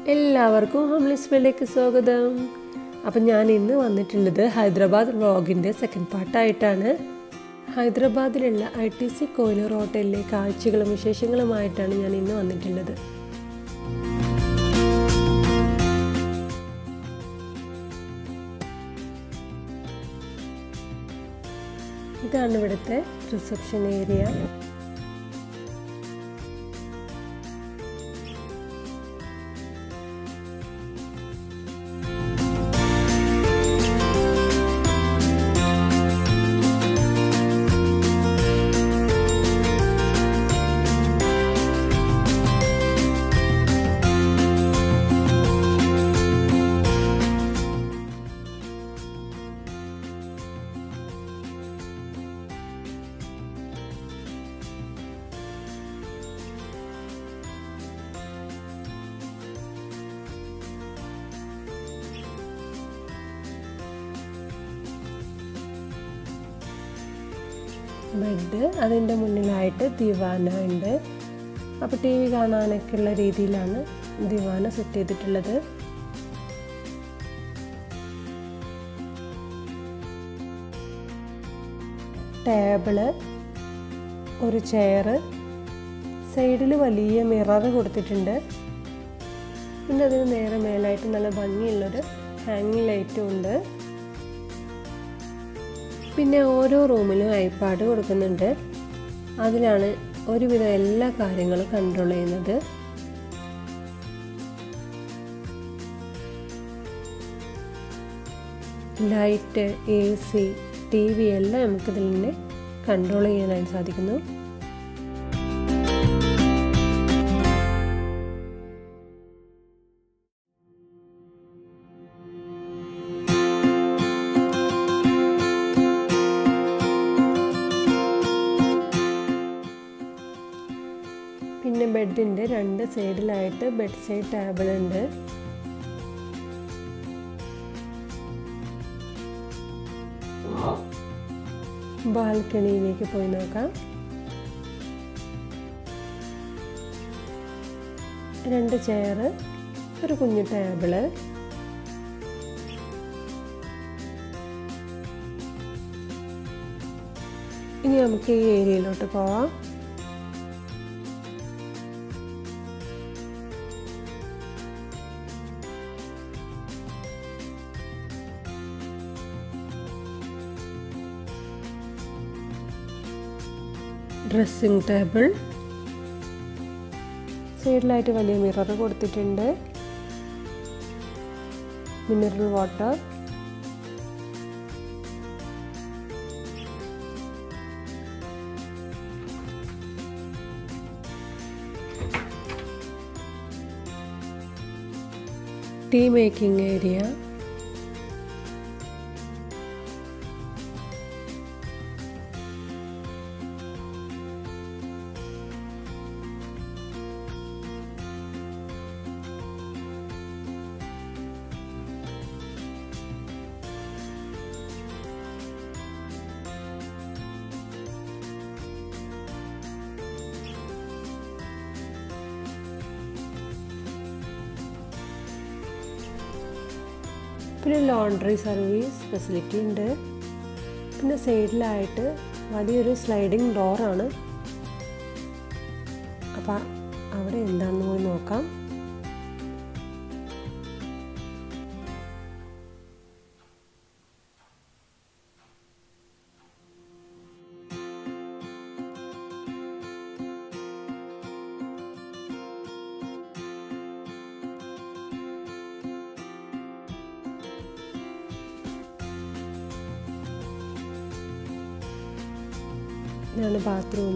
എല്ലാവർക്കും ഹോംലെസ് വേൾഡിലേക്ക് സ്വാഗതം. അപ്പം ഞാൻ ഇന്ന് വന്നിട്ടുള്ളത് ഹൈദരാബാദ് വ്ളോഗിൻ്റെ സെക്കൻഡ് പാർട്ടായിട്ടാണ്. ഹൈദരാബാദിലുള്ള ITC കോഹിനൂർ ഹോട്ടലിലെ കാഴ്ചകളും വിശേഷങ്ങളുമായിട്ടാണ് ഞാൻ ഇന്ന് വന്നിട്ടുള്ളത്. ഇതാണ് ഇവിടുത്തെ റിസപ്ഷൻ ഏരിയ. ബെഡ്, അതിൻ്റെ മുന്നിലായിട്ട് ദിവാന ഉണ്ട്. അപ്പോൾ TV കാണാനൊക്കെ ഉള്ള രീതിയിലാണ് ദിവാന സെറ്റ് ചെയ്തിട്ടുള്ളത്. ടേബിള്, ഒരു ചെയർ, സൈഡിൽ വലിയ മിറർ കൊടുത്തിട്ടുണ്ട്. പിന്നെ അതിന് നേരെ മേലായിട്ട് നല്ല ഭംഗിയുള്ളൊരു ഹാങ്ങിങ് ലൈറ്റും ഉണ്ട്. പിന്നെ ഓരോ റൂമിലും ഐപാഡ് കൊടുക്കുന്നുണ്ട്. അതിലാണ് ഒരുവിധം എല്ലാ കാര്യങ്ങളും കൺട്രോൾ ചെയ്യുന്നത്. ലൈറ്റ്, AC, TV എല്ലാം നമുക്കിതിൽ നിന്ന് കൺട്രോൾ ചെയ്യാനായി സാധിക്കുന്നു. പിന്നെ ബെഡിൻ്റെ രണ്ട് സൈഡിലായിട്ട് ബെഡ് സൈഡ് ടേബിൾ ഉണ്ട്. ബാൽക്കണിയിലേക്ക് പോയി നോക്കാം. രണ്ട് ചെയർ, ഒരു കുഞ്ഞു ടേബിള്. ഇനി നമുക്ക് ഈ ഏരിയയിലോട്ട് പോവാം. ഡ്രസ്സിംഗ് ടേബിൾ, സൈഡിലായിട്ട് വലിയ മിറർ കൊടുത്തിട്ടുണ്ട്. Mineral water, tea making area, പിന്നെ ലോണ്ടറി സർവീസ് ഫെസിലിറ്റി ഉണ്ട്. പിന്നെ സൈഡിലായിട്ട് വലിയൊരു സ്ലൈഡിങ് ഡോറാണ്. അപ്പം അവിടെ എന്താണെന്ന് പോയി നോക്കാം. ഇതാണ് ബാത്റൂം.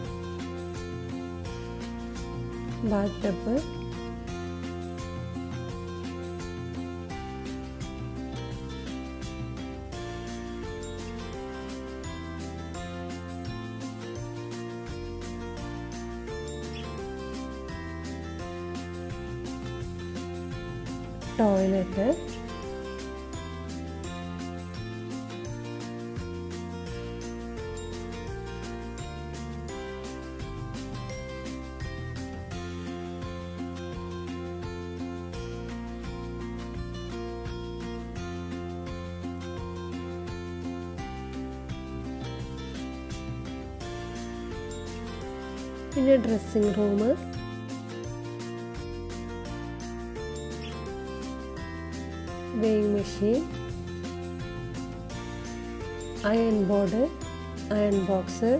ബാത്ത് ടബ്, ടോയ്ലറ്റ്, പിന്നെ dressing room, weighing machine, iron board, iron box,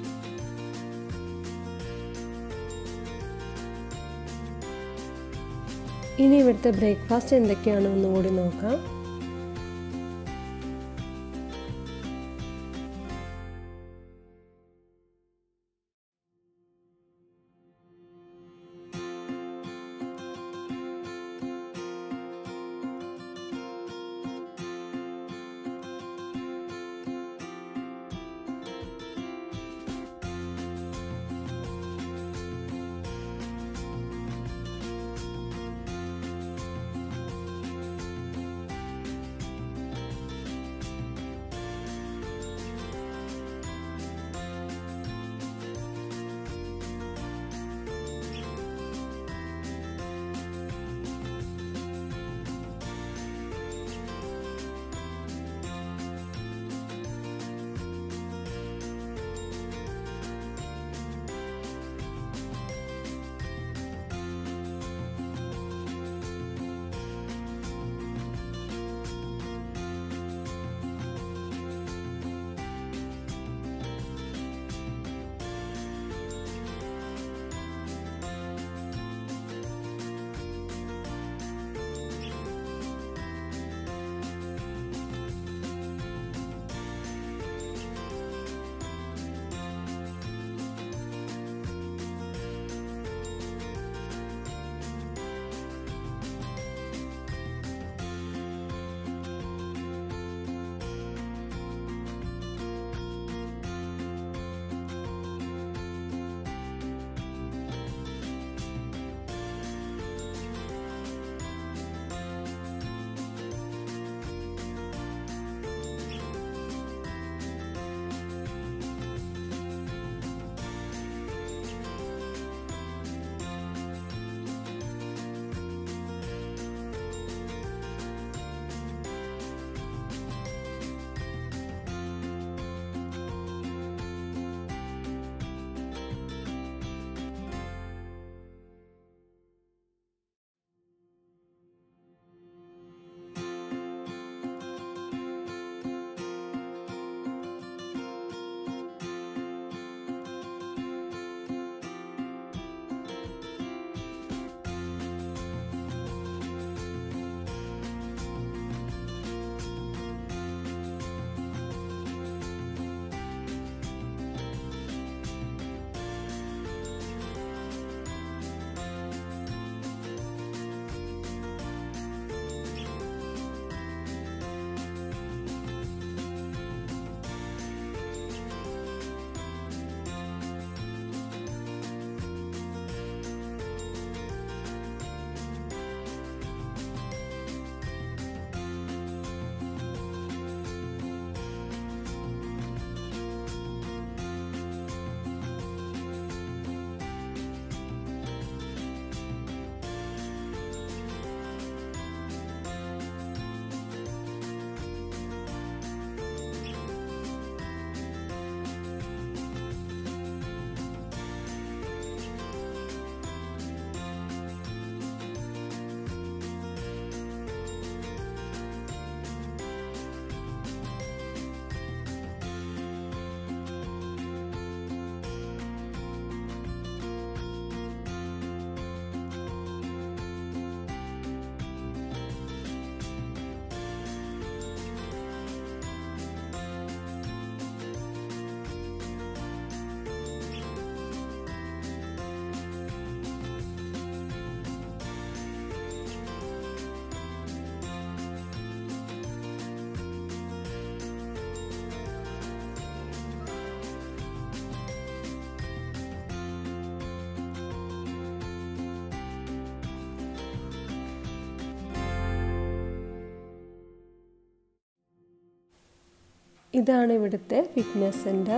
ഇനി ഇവിടുത്തെ ബ്രേക്ക്ഫാസ്റ്റ് എന്തൊക്കെയാണെന്ന് കൂടി നോക്കാം. ഇതാണ് ഇവിടുത്തെ ഫിറ്റ്നസ് സെൻറ്റർ.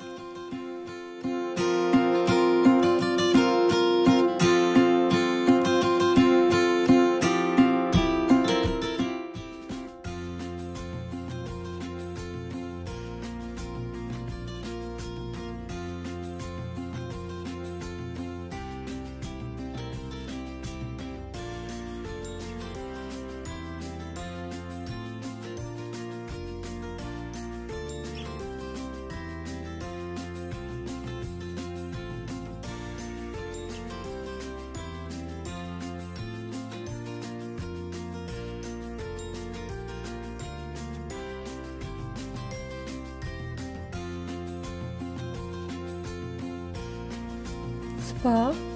സ്പാ,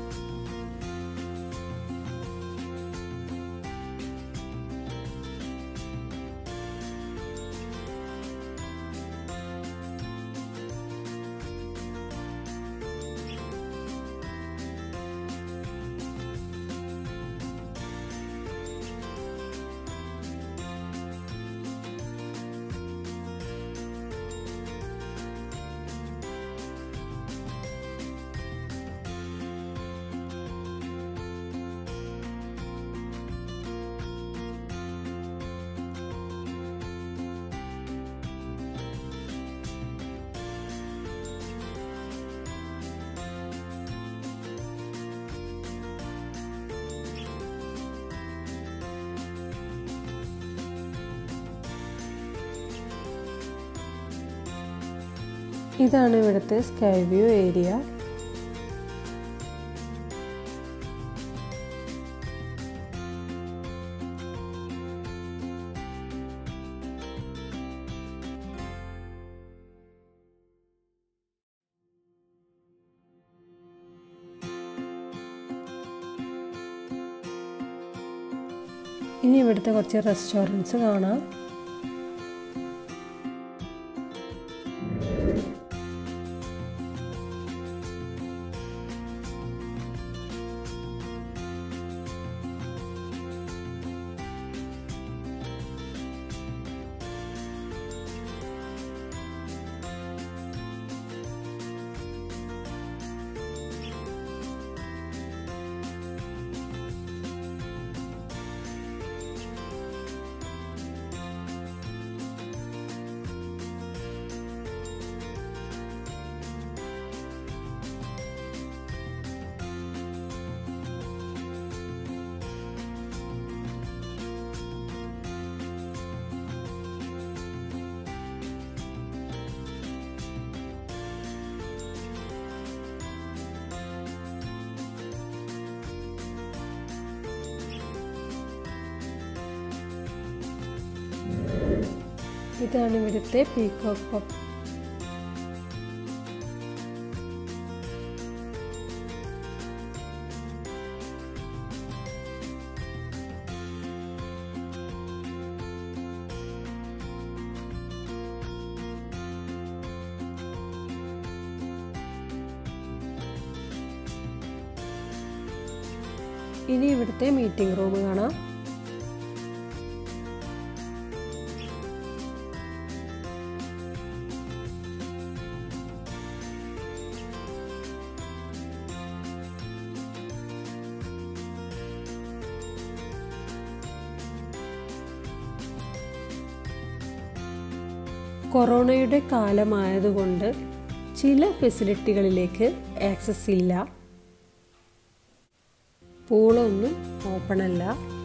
ഇതാണ് ഇവിടുത്തെ സ്കൈ വ്യൂ ഏരിയ. ഇനി ഇവിടുത്തെ കുറച്ച് റെസ്റ്റോറൻറ്റ്സ് കാണാം. ഇതാണ് ഇവിടുത്തെ പീകോക്ക് പബ്. ഇനി ഇവിടുത്തെ മീറ്റിംഗ് റൂം കാണാം. കൊറോണയുടെ കാലമായതുകൊണ്ട് ചില ഫെസിലിറ്റികളിലേക്ക് ആക്സസ് ഇല്ല. പൂളൊന്നും ഓപ്പൺ അല്ല.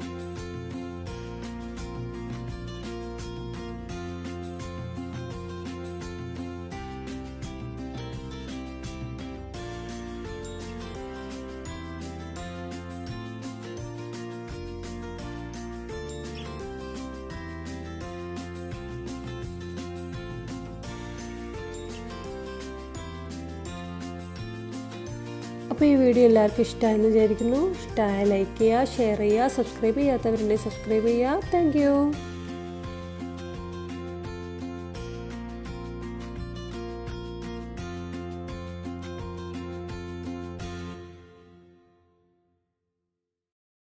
അപ്പോൾ ഈ വീഡിയോ എല്ലാവർക്കും ഇഷ്ടമായെന്ന് വിചാരിക്കുന്നു. ഇഷ്ടമായ ലൈക്ക് ചെയ്യുക, ഷെയർ ചെയ്യുക, സബ്സ്ക്രൈബ് ചെയ്യാത്തവരുണ്ടെങ്കിൽ സബ്സ്ക്രൈബ് ചെയ്യുക. Thank U.